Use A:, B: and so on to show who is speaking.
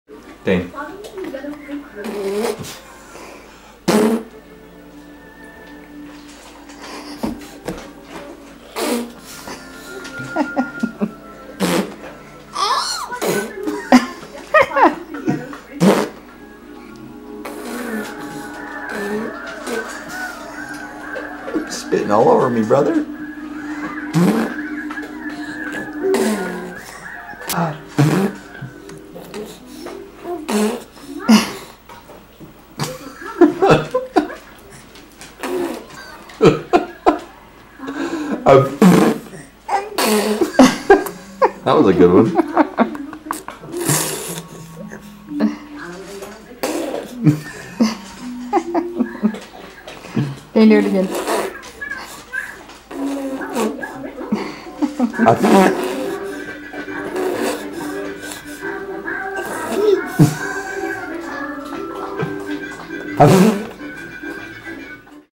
A: Dane. Spitting all over me, brother. That was a good one.
B: Dane, do it again.
A: I